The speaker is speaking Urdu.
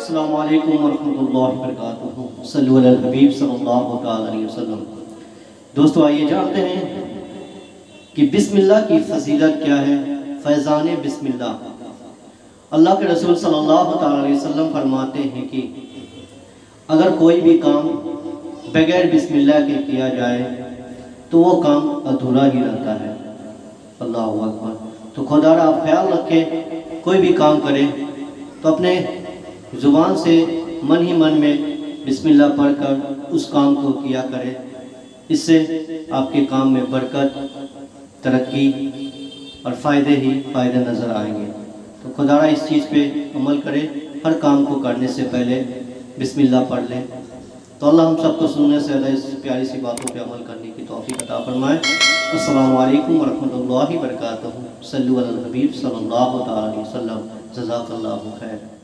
السلام علیکم ورحمۃ اللہ وبرکاتہ۔ صلو علی الحبیب صلی اللہ علیہ وسلم۔ دوستو آئیے جانتے ہیں کہ بسم اللہ کی فضیلت کیا ہے۔ فیضان بسم اللہ، اللہ کے رسول صلی اللہ علیہ وسلم فرماتے ہیں کہ اگر کوئی بھی کام بغیر بسم اللہ کے کیا جائے تو وہ کام ادھورا ہی رہتا ہے۔ اللہ اکبر۔ تو خدا را آپ خیال رکھیں، کوئی بھی کام کریں تو اپنے زبان سے من ہی من میں بسم اللہ پڑھ کر اس کام کو کیا کرے، اس سے آپ کے کام میں برکت، ترقی اور فائدے ہی فائدے نظر آئیں گے۔ تو خدا را اس چیز پہ عمل کرے، ہر کام کو کرنے سے پہلے بسم اللہ پڑھ لیں۔ تو اللہ ہم سب کو سننے سے زیادہ اس پیاری سی باتوں پہ عمل کرنے کی توفیق عطا فرمائے۔ السلام علیکم ورحمۃ اللہ وبرکاتہ۔ صلو علی الحبیب صلی اللہ علیہ وسلم۔ جزاک اللہ خیر۔